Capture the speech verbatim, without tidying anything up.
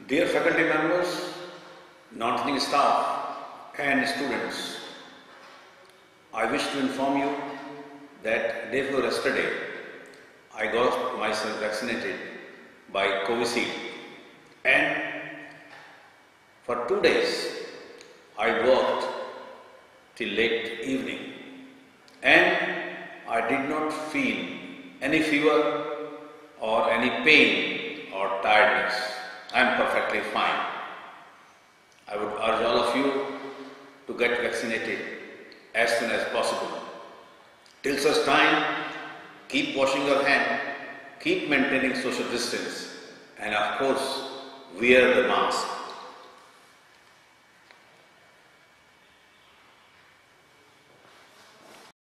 Dear faculty members, non-teaching staff and students, I wish to inform you that day before yesterday, I got myself vaccinated by Covishield, and for two days I worked till late evening and I did not feel any fever or any pain or tiredness. I am perfectly fine. I would urge all of you to get vaccinated as soon as possible. Till such time, keep washing your hand, keep maintaining social distance, and of course, wear the mask.